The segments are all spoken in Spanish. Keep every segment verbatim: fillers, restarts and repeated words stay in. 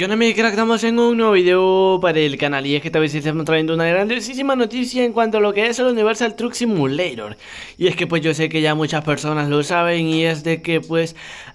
¿Qué onda, mi crack? Estamos en un nuevo video para el canal y es que esta vez estamos trayendo una grandísima noticia en cuanto a lo que es el Universal Truck Simulator. Y es que pues yo sé que ya muchas personas lo saben y es de que pues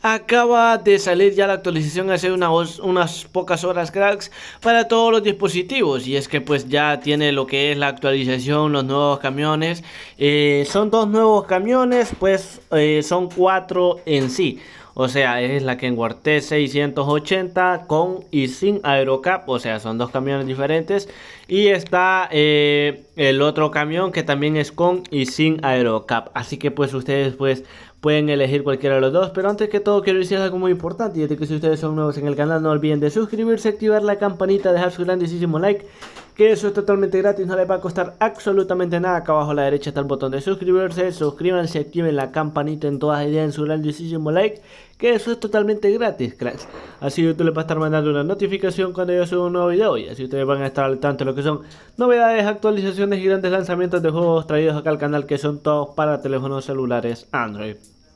acaba de salir ya la actualización hace una, unas pocas horas, cracks, para todos los dispositivos. Y es que pues ya tiene lo que es la actualización, los nuevos camiones. eh, Son dos nuevos camiones, pues eh, son cuatro en sí. O sea, es la Kenworth T seiscientos ochenta con y sin aerocap. O sea, son dos camiones diferentes. Y está eh, el otro camión que también es con y sin aerocap. Así que pues ustedes pues pueden elegir cualquiera de los dos. Pero antes que todo quiero decirles algo muy importante. Y es que si ustedes son nuevos en el canal, no olviden de suscribirse, activar la campanita, dejar su grandísimo like, que eso es totalmente gratis, no les va a costar absolutamente nada. Acá abajo a la derecha está el botón de suscribirse, suscríbanse, activen la campanita en todas ideas, en su grandísimo like, que eso es totalmente gratis, cracks. Así YouTube les va a estar mandando una notificación cuando yo suba un nuevo video y así ustedes van a estar al tanto de lo que son novedades, actualizaciones y grandes lanzamientos de juegos traídos acá al canal, que son todos para teléfonos celulares Android.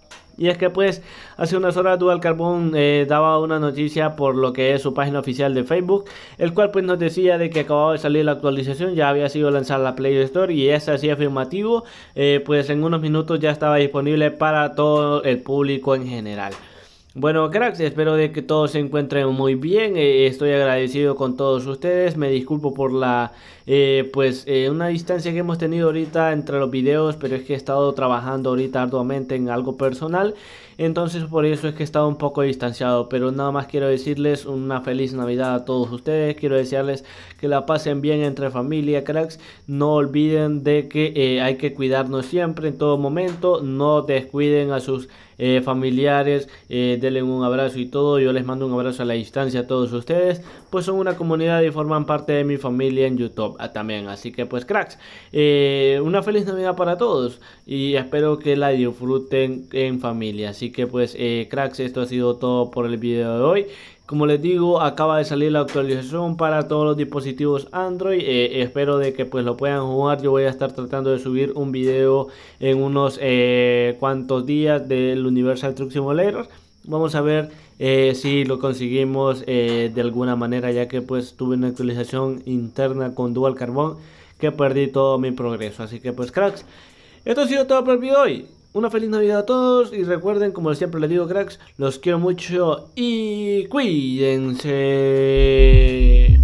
Y es que pues hace unas horas Dual Carbon eh, daba una noticia por lo que es su página oficial de Facebook, el cual pues nos decía de que acababa de salir la actualización, ya había sido lanzada la Play Store y es así afirmativo. eh, Pues en unos minutos ya estaba disponible para todo el público en general. Bueno, cracks, espero de que todos se encuentren muy bien. eh, Estoy agradecido con todos ustedes. Me disculpo por la eh, pues eh, una distancia que hemos tenido ahorita entre los videos, pero es que he estado trabajando ahorita arduamente en algo personal, entonces por eso es que he estado un poco distanciado. Pero nada más quiero decirles una feliz Navidad a todos ustedes. Quiero desearles que la pasen bien entre familia, cracks. No olviden de que eh, hay que cuidarnos siempre, en todo momento. No descuiden a sus eh, familiares, eh, denle un abrazo y todo. Yo les mando un abrazo a la distancia a todos ustedes, pues son una comunidad y forman parte de mi familia en YouTube ah, también. Así que pues cracks, eh, una feliz Navidad para todos y espero que la disfruten en familia. Así que pues eh, cracks, esto ha sido todo por el video de hoy. Como les digo, acaba de salir la actualización para todos los dispositivos Android. eh, Espero de que pues lo puedan jugar. Yo voy a estar tratando de subir un video en unos eh, cuantos días del Universal Truck Simulator. Vamos a ver eh, si lo conseguimos eh, de alguna manera, ya que pues tuve una actualización interna con Dual Carbon que perdí todo mi progreso. Así que pues cracks, esto ha sido todo por el video de hoy. Una feliz Navidad a todos y recuerden, como siempre les digo, cracks, los quiero mucho y cuídense.